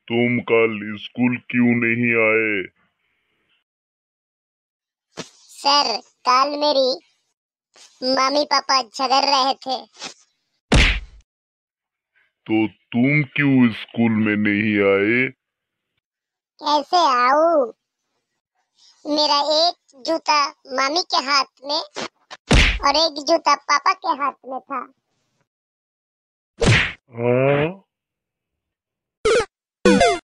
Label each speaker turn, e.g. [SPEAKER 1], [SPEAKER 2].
[SPEAKER 1] तुम कल स्कूल क्यों नहीं आए?
[SPEAKER 2] सर, कल मेरी मम्मी पापा झगड़ रहे थे।
[SPEAKER 1] तो तुम क्यों स्कूल में नहीं आए?
[SPEAKER 2] कैसे आऊं? मेरा एक जूता मम्मी के हाथ में और एक जूता पापा के हाथ में था।
[SPEAKER 1] हाँ?